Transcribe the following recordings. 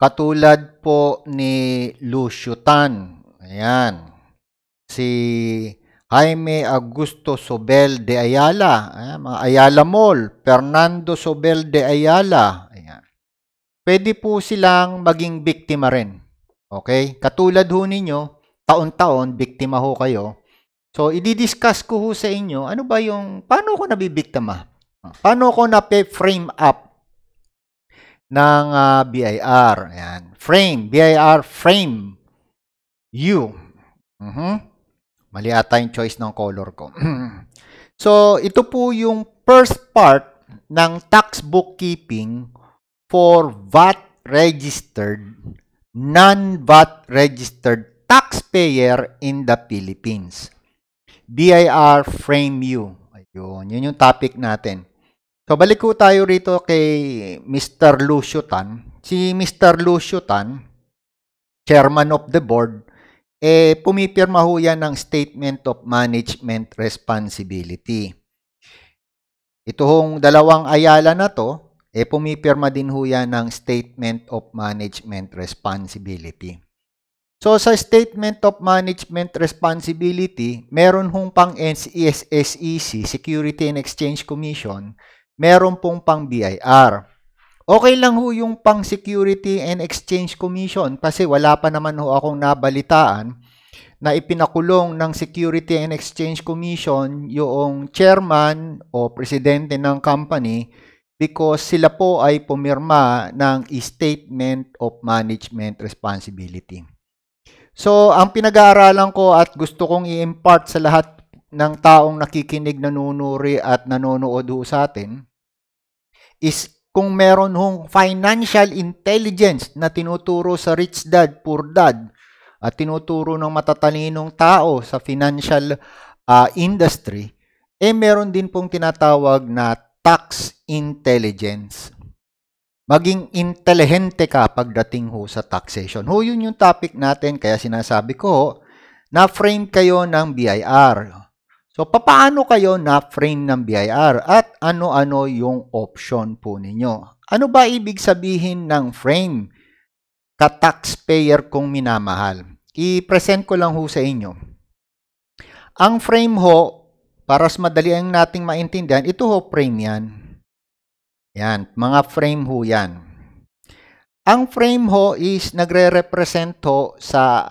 Katulad po ni Lucio Tan. Ayan. Si Jaime Augusto Sobel de Ayala. Ayan, mga Ayala Mall. Fernando Sobel de Ayala. Ayan. Pwede po silang maging biktima rin. Okay? Katulad ho ninyo, taon-taon, biktima ho kayo. So, i-discuss ko ho sa inyo, ano ba yung, paano ko nabibiktima? Paano ko na-frame up ng BIR? Ayan. Frame, BIR, frame. U. Mali ata yung choice ng color ko. So, ito po yung first part ng tax bookkeeping for VAT-registered, non-VAT registered taxpayer in the Philippines. BIR Frame U. Ayun, yun yung topic natin. So, balik ko tayo rito kay Mr. Lucio Tan. Si Mr. Lucio Tan, chairman of the board, pumipirma ho yan ng Statement of Management Responsibility. Ito hong dalawang Ayala na to, pumipirma din ho yan ng Statement of Management Responsibility. So, sa Statement of Management Responsibility, meron hong pang SEC, Security and Exchange Commission, meron pong pang BIR. Okay lang ho yung pang Security and Exchange Commission kasi wala pa naman ho akong nabalitaan na ipinakulong ng Security and Exchange Commission yung chairman o presidente ng company because sila po ay pumirma ng Statement of Management Responsibility. So, ang pinag-aaralan ko at gusto kong i-impart sa lahat ng taong nakikinig, nanunuri at nanonood ho sa atin is kung meron hong financial intelligence na tinuturo sa rich dad, poor dad at tinuturo ng matatalinong tao sa financial industry, meron din pong tinatawag na tax intelligence. Maging intelihente ka pagdating ho sa taxation. Ho, yun yung topic natin. Kaya sinasabi ko, na-frame kayo ng BIR. So, paano kayo na-frame ng BIR? At ano-ano yung option po ninyo? Ano ba ibig sabihin ng frame? Ka-taxpayer kong minamahal. I-present ko lang ho sa inyo. Ang frame ho, para mas madali ang nating maintindihan, ito ho, frame yan. Yan, mga frame ho yan. Ang frame ho is nagre-represent ho sa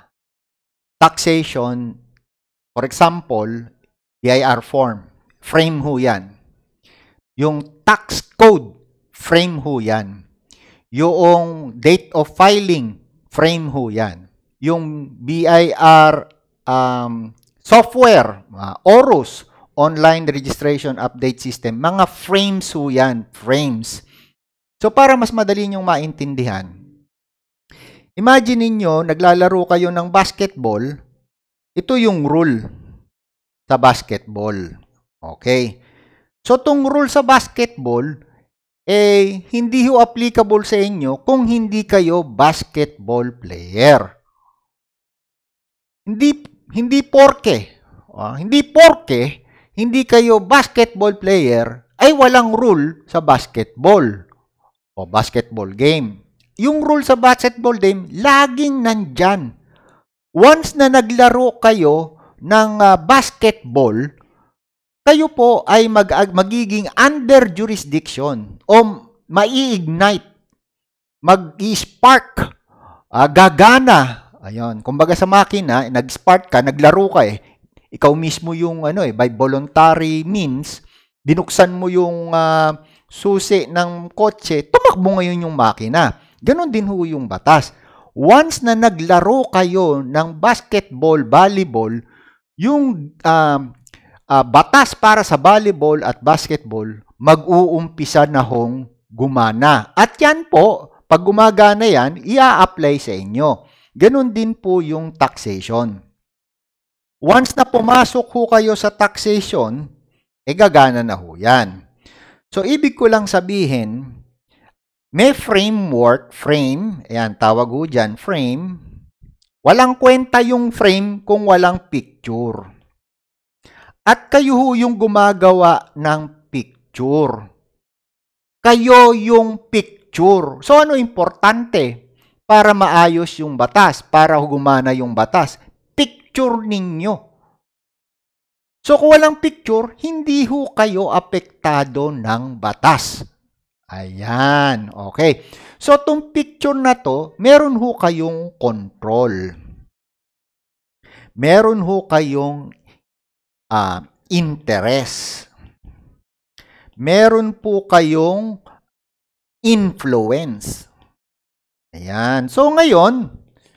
taxation. For example, BIR form. Frame ho yan. Yung tax code, frame ho yan. Yung date of filing, frame ho yan. Yung BIR software, ORUS, Online Registration Update System. Mga frames ho yan. Frames. So, para mas madali nyong maintindihan, imagine ninyo, naglalaro kayo ng basketball. Ito yung rule sa basketball. Okay. So, itong rule sa basketball, hindi ho applicable sa inyo kung hindi kayo basketball player. Hindi porke hindi kayo basketball player, ay walang rule sa basketball o basketball game. Yung rule sa basketball game, laging nandyan. Once na naglaro kayo ng basketball, kayo po ay magiging under jurisdiction o mai-ignite, mag-i-spark, gagana. Ayun, kumbaga sa makina, nag-spark ka, naglaro ka ikaw mismo yung by voluntary means, binuksan mo yung susi ng kotse, tumakbo ngayon yung makina. Ganon din ho yung batas. Once na naglaro kayo ng basketball, volleyball, yung batas para sa volleyball at basketball, mag-uumpisa na hong gumana. At yan po, pag gumagana yan, ia-apply sa inyo. Ganon din po yung taxation. Once na pumasok ho kayo sa taxation, gagana na ho yan. So, ibig ko lang sabihin, may framework, frame, ayan, tawag ho dyan, frame. Walang kwenta yung frame kung walang picture. At kayo ho yung gumagawa ng picture. Kayo yung picture picture. So ano importante para maayos yung batas, para gumana yung batas? Picture ninyo. So kung walang picture, hindi ho kayo apektado ng batas. Ayan, okay. So itong picture na to, meron ho kayong control. Meron ho kayong interest. Meron po kayong influence. Ayan. So ngayon,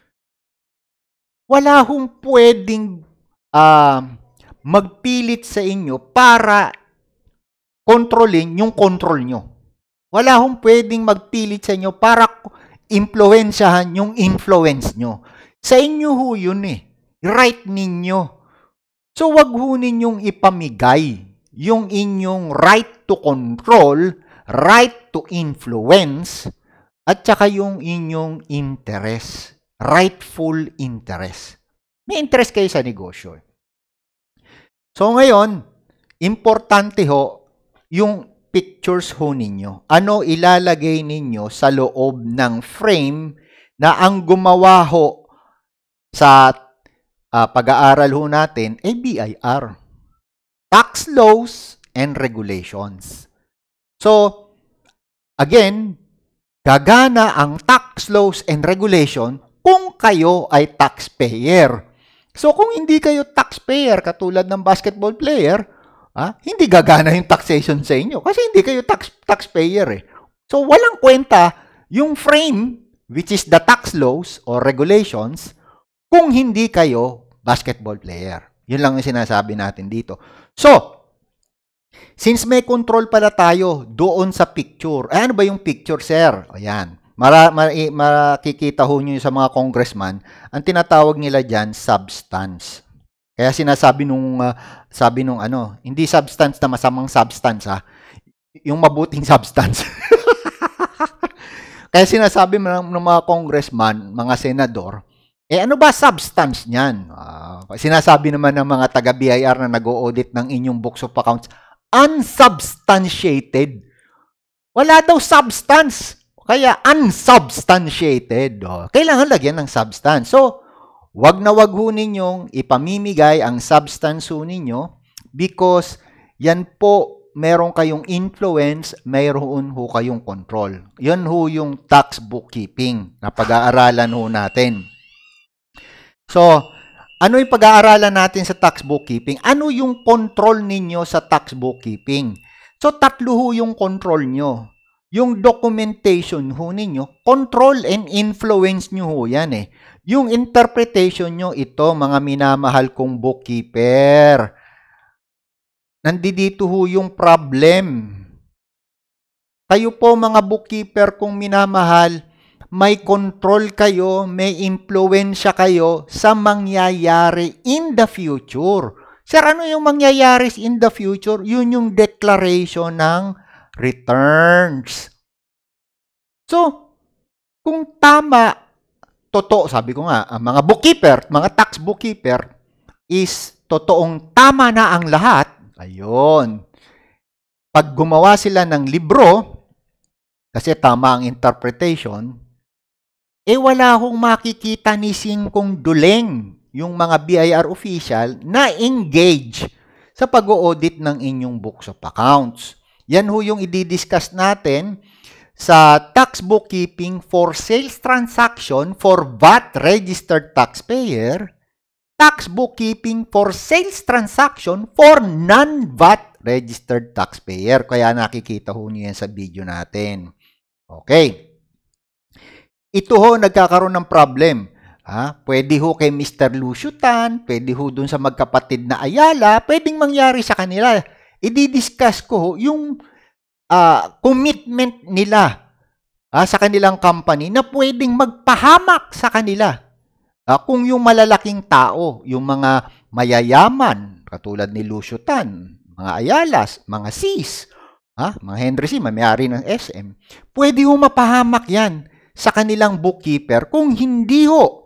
wala hong pwedeng magpilit sa inyo para kontrolin yung control nyo. Wala hong pwedeng magpilit sa inyo para impluensyahan yung influence nyo. Sa inyo ho yun eh. Right ninyo. So wag ho ninyong ipamigay yung inyong right to control, right to influence, at saka yung inyong interest, rightful interest. May interest kayo sa negosyo. So ngayon, importante ho yung pictures ho ninyo. Ano ilalagay ninyo sa loob ng frame na ang gumawa ho sa pag-aaral ho natin ay BIR. Tax laws and regulations. So, again, gagana ang tax laws and regulation kung kayo ay taxpayer. So, kung hindi kayo taxpayer, katulad ng basketball player, hindi gagana yung taxation sa inyo kasi hindi kayo taxpayer eh. So, walang kwenta yung frame, which is the tax laws or regulations, kung hindi kayo basketball player. Yun lang yung sinasabi natin dito. So, since may control pala tayo doon sa picture. Ano ba yung picture, sir? Ayan. Makikita ho nyo sa mga congressman, ang tinatawag nila dyan, substance. Kaya sinasabi nung hindi substance na masamang substance, yung mabuting substance. Kaya sinasabi ng mga congressman, mga senador, ano ba substance niyan? Sinasabi naman ng mga taga-BIR na nag-o-audit ng inyong books of accounts, unsubstantiated. Wala daw substance. Kaya unsubstantiated. Kailangan lagyan ng substance. So, wag na wag ho ninyong ipamimigay ang substance ho ninyo because yan po meron kayong influence, mayroon ho kayong control. Yan ho yung tax bookkeeping na pag-aaralan ho natin. So, ano yung pag-aaralan natin sa tax bookkeeping? Ano yung control ninyo sa tax bookkeeping? So, tatlo ho yung control nyo. Yung documentation ho ninyo, control and influence nyo ho yan eh. Yung interpretation nyo, ito mga minamahal kong bookkeeper. Nandito ho yung problem. Kayo po mga bookkeeper kung minamahal, may control kayo, may impluensya kayo sa mangyayari in the future. Sir, ano yung mangyayari in the future? Yun yung declaration ng returns. So, kung tama, totoo, sabi ko nga, ang mga bookkeeper, mga tax bookkeeper, is totoong tama na ang lahat, ayun. Pag gumawa sila ng libro, kasi tama ang interpretation, wala akong makikita ni Singkong Duleng, yung mga BIR official, na engage sa pag-audit ng inyong books of accounts. Yan ho yung i-discuss natin sa tax bookkeeping for sales transaction for VAT-registered taxpayer, tax bookkeeping for sales transaction for non-VAT-registered taxpayer. Kaya nakikita ho niyo yan sa video natin. Okay. Ito ho, nagkakaroon ng problem. Pwede ho kay Mr. Lucio Tan, pwede ho dun sa magkapatid na Ayala, pwedeng mangyari sa kanila. I-discuss ko ho yung commitment nila sa kanilang company na pwedeng magpahamak sa kanila. Kung yung malalaking tao, yung mga mayayaman, katulad ni Lucio Tan, mga Ayalas, mga Cis, mga Henry C, may-ari ng SM, pwede ho mapahamak yan sa kanilang bookkeeper kung hindi ho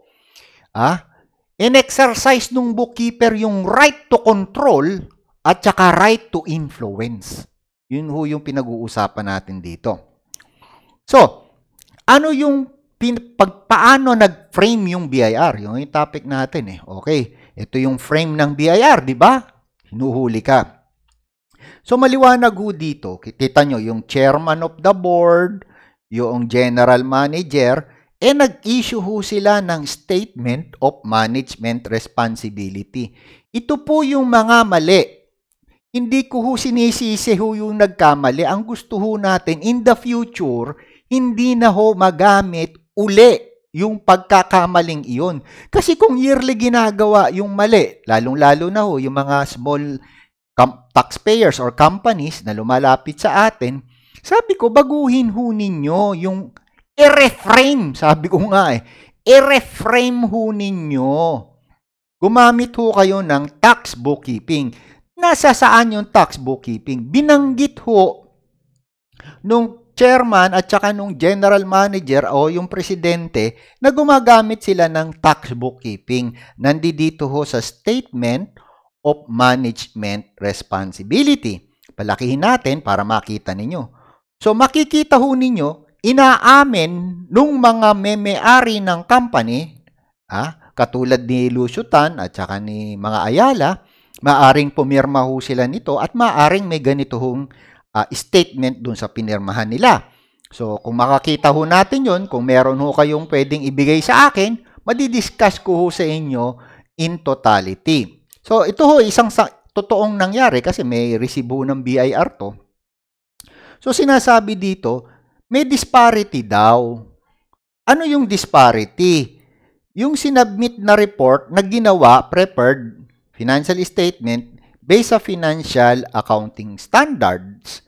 in-exercise ng bookkeeper yung right to control at saka right to influence. Yun ho yung pinag-uusapan natin dito. So, ano yung paano nag-frame yung BIR? Yung topic natin eh. Okay, ito yung frame ng BIR, di ba? Hinuhuli ka. So, maliwanag ho dito. Kita nyo, yung chairman of the board, yung general manager, nag-issue ho sila ng statement of management responsibility. Ito po yung mga mali. Hindi ko ho sinisisi ho yung nagkamali. Ang gusto ho natin, in the future, hindi na ho magamit uli yung pagkakamaling iyon. Kasi kung yearly ginagawa yung mali, lalong-lalo na ho yung mga small taxpayers or companies na lumalapit sa atin, sabi ko, baguhin ho ninyo yung i-reframe. Sabi ko nga i-reframe ho ninyo. Gumamit ho kayo ng tax bookkeeping. Nasa saan yung tax bookkeeping? Binanggit ho nung chairman at saka nung general manager o yung presidente na gumagamit sila ng tax bookkeeping. Nandito ho sa statement of management responsibility. Palakihin natin para makita ninyo. So makikita ho ninyo, inaamin nung mga may-ari ng company, katulad ni Lucio Tan at saka ni mga Ayala, maaring pumirma ho sila nito at maaring may ganito hong statement dun sa pinirmahan nila. So, kung makakita ho natin yon, kung meron ho kayong pwedeng ibigay sa akin, madidiscuss ko ho sa inyo in totality. So, ito ho isang totoong nangyari kasi may resibo ng BIR to. So, sinasabi dito, may disparity daw. Ano yung disparity? Yung sinubmit na report na ginawa, prepared financial statement based sa financial accounting standards.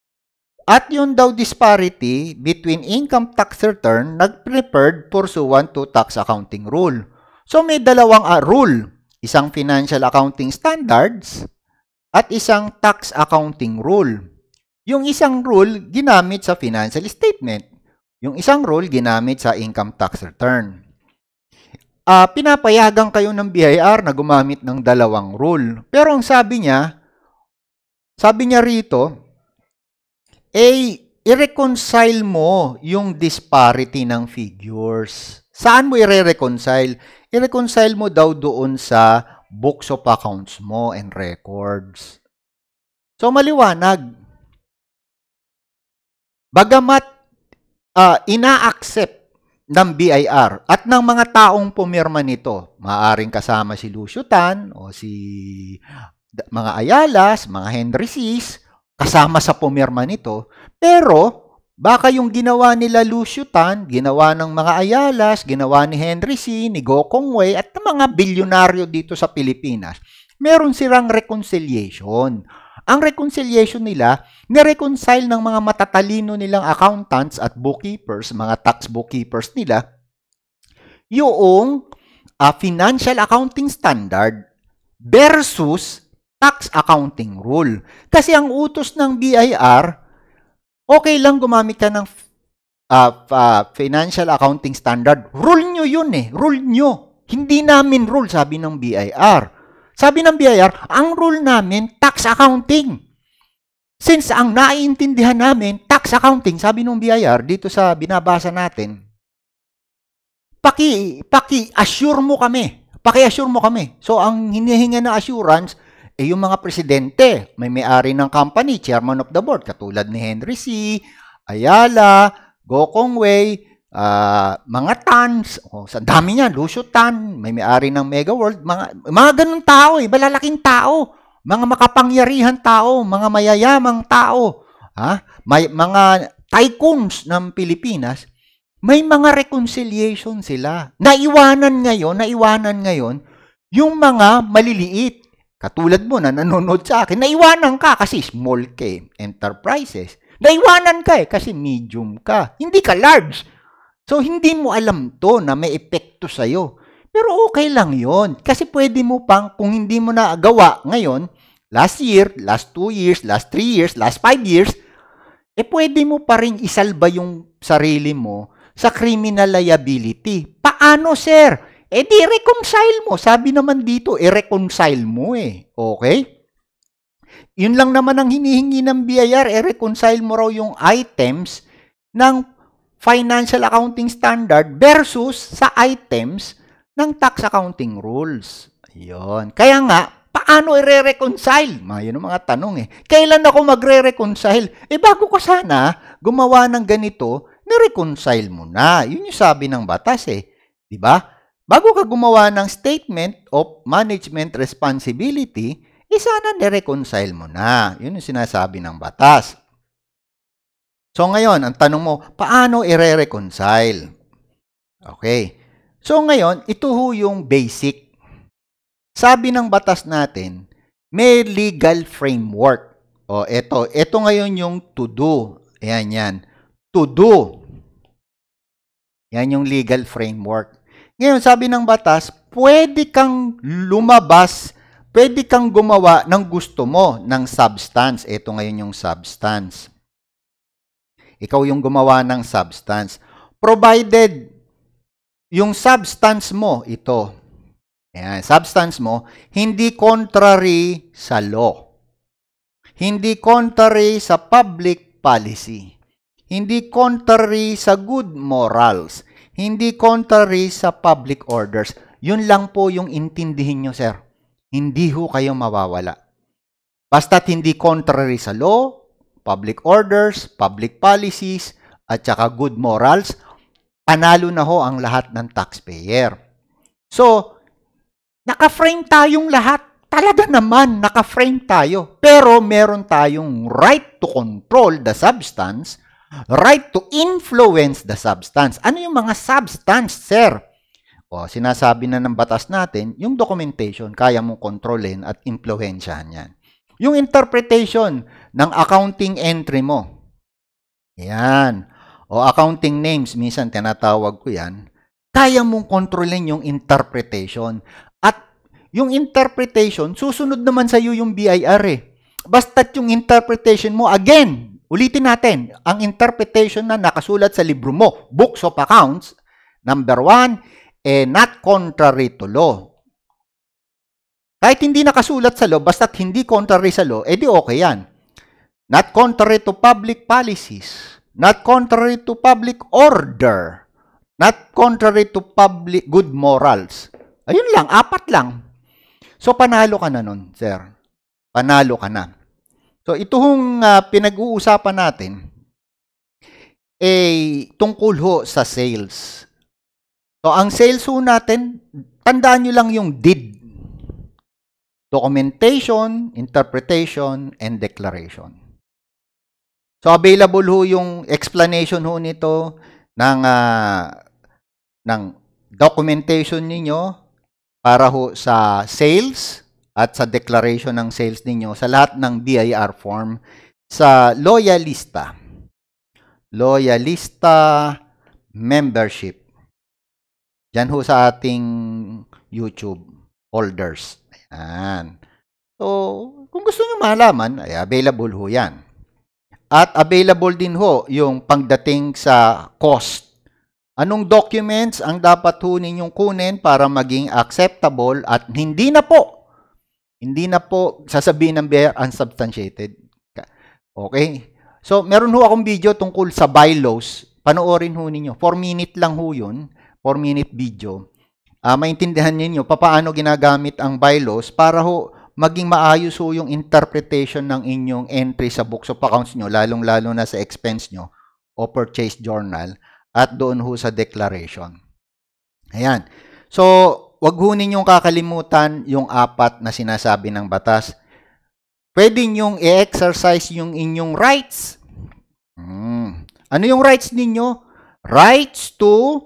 At yun daw disparity between income tax return nag-prepared pursuant to tax accounting rule. So may dalawang rule, isang financial accounting standards at isang tax accounting rule. Yung isang rule ginamit sa financial statement, yung isang rule ginamit sa income tax return. Pinapayagan kayo ng BIR na gumamit ng dalawang rule. Pero ang sabi niya rito, i-reconcile mo yung disparity ng figures. Saan mo i-reconcile? I-reconcile mo daw doon sa books of accounts mo and records. So, maliwanag. Bagamat ina-accept ng BIR at ng mga taong pumirma nito, maaaring kasama si Lucio Tan o si mga Ayalas, mga Henry Cis, kasama sa pumirma nito, pero baka yung ginawa nila Lucio Tan, ginawa ng mga Ayalas, ginawa ni Henry C., ni Go Kong Wei, at ng mga bilyonaryo dito sa Pilipinas, meron silang reconciliation. Ang reconciliation nila, nireconcile ng mga matatalino nilang accountants at bookkeepers, mga tax bookkeepers nila, yung financial accounting standard versus tax accounting rule. Kasi ang utos ng BIR, okay lang gumamit ka ng financial accounting standard. Rule nyo yun eh. Rule nyo. Hindi namin rule, sabi ng BIR. Sabi ng BIR, ang rule namin, tax accounting. Since ang naiintindihan namin, tax accounting, sabi ng BIR, dito sa binabasa natin, paki-assure mo kami. Paki-assure mo kami. So, ang hinihinga na assurance, yung mga presidente, may-ari ng company, chairman of the board, katulad ni Henry C., Ayala, Go Kong Wei, mga Tans, sa dami niya, Lucio Tan, may-ari ng Mega World, mga ganun tao, malalaking tao, mga makapangyarihan tao, mga mayayamang tao, mga tycoons ng Pilipinas, may mga reconciliation sila. Naiwanan ngayon, yung mga maliliit. Katulad mo na nanonood sa akin, naiwanan ka kasi small ka, enterprises. Naiwanan ka kasi medium ka. Hindi ka large. So, hindi mo alam to na may epekto sa'yo. Pero okay lang yon. Kasi pwede mo pang, kung hindi mo na gawa ngayon, last year, last 2 years, last 3 years, last 5 years, pwede mo pa rin isalba yung sarili mo sa criminal liability. Paano, sir? Di reconcile mo. Sabi naman dito, i-reconcile mo Okay? Yun lang naman ang hinihingi ng BIR, i-reconcile mo raw yung items ng financial accounting standard versus sa items ng tax accounting rules. Ayun. Kaya nga, paano i-reconcile? Yun ang mga tanong eh. Kailan ako magre-reconcile? Bago ko sana gumawa ng ganito, ni-reconcile mo na. Yun yung sabi ng batas eh. Diba? Bago ka gumawa ng statement of management responsibility, sana ni-reconcile mo na. Yun yung sinasabi ng batas. So ngayon, ang tanong mo, paano i-reconcile? Okay. So ngayon, ito ho yung basic. Sabi ng batas natin, may legal framework. Ito ngayon yung to do. Ayan yan. To do. Yan yung legal framework. Ngayon, sabi ng batas, pwede kang lumabas, pwede kang gumawa ng gusto mo ng substance. Ito ngayon yung substance. Ikaw yung gumawa ng substance. Provided yung substance mo, ito. Ayan, substance mo, hindi contrary sa law. Hindi contrary sa public policy. Hindi contrary sa good morals. Hindi contrary sa public orders. Yun lang po yung intindihin nyo, sir. Hindi ho kayo mawawala. Basta't hindi contrary sa law, public orders, public policies, at saka good morals, panalo na ho ang lahat ng taxpayer. So, naka-frame tayong lahat. Talaga naman, naka-frame tayo. Pero meron tayong right to control the substance, right to influence the substance. Ano yung mga substance, sir? Sinasabi na ng batas natin, yung documentation, kaya mong kontrolin at impluwensyahan yan. Yung interpretation ng accounting entry mo. Yan. O accounting names, minsan tinatawag ko yan. Kaya mong kontrolin yung interpretation. At yung interpretation, susunod naman sa iyo yung BIR eh. Basta't yung interpretation mo, again, ulitin natin, ang interpretation na nakasulat sa libro mo, Books of Accounts, number 1, not contrary to law. Kahit hindi nakasulat sa law, basta't hindi contrary sa law, edi okay yan. Not contrary to public policies. Not contrary to public order. Not contrary to public good morals. Ayun lang, 4 lang. So, panalo ka na nun, sir. Panalo ka na. So, itong pinag-uusapan natin, tungkol ho sa sales. So, ang sales ho natin, tandaan nyo lang yung did. Documentation, interpretation, and declaration. So, available ho yung explanation ho nito ng documentation ninyo para ho sa sales at sa declaration ng sales ninyo sa lahat ng BIR form sa Loyalista. Loyalista membership. Diyan ho sa ating YouTube holders. Ayan. So, kung gusto nyo malaman, ay available ho yan. At available din ho yung pagdating sa cost. Anong documents ang dapat ho ninyong kunin para maging acceptable at hindi na po sasabihin ng BIR unsubstantiated. Okay? So, meron ho akong video tungkol sa bylaws. Panoorin ho ninyo. 4-minute lang ho yun. 4-minute video. Maintindihan ninyo paano ginagamit ang bylaws para ho maging maayos ho yung interpretation ng inyong entry sa books of accounts nyo, lalong-lalo na sa expense nyo o purchase journal at doon ho sa declaration. Ayan. So, wag ho ninyong kakalimutan yung 4 na sinasabi ng batas. Pwede nyong i-exercise yung inyong rights. Ano yung rights ninyo? Rights to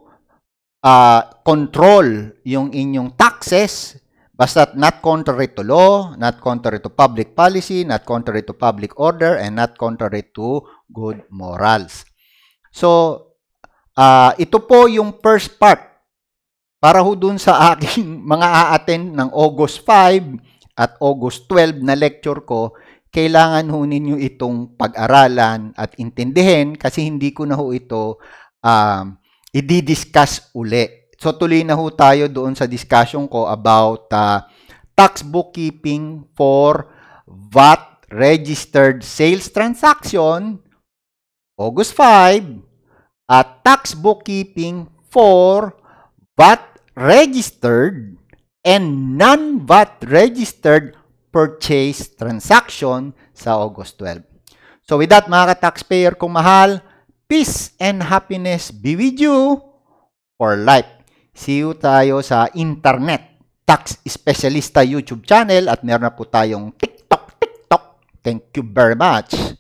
control yung inyong taxes, basta not contrary to law, not contrary to public policy, not contrary to public order, and not contrary to good morals. So, ito po yung first part. Para ho dun sa aking mga a-attend ng August 5 at August 12 na lecture ko, kailangan ho ninyo itong pag-aralan at intindihin kasi hindi ko na ho ito i-discuss uli. So, tuloy na ho tayo doon sa discussion ko about tax bookkeeping for VAT registered sales transaction, August 5, tax bookkeeping for VAT registered and non-VAT registered purchase transaction sa August 12. So with that, mga ka-taxpayer kong mahal, peace and happiness be with you for life. See you tayo sa internet tax specialista YouTube channel at meron na po tayong TikTok. Thank you very much.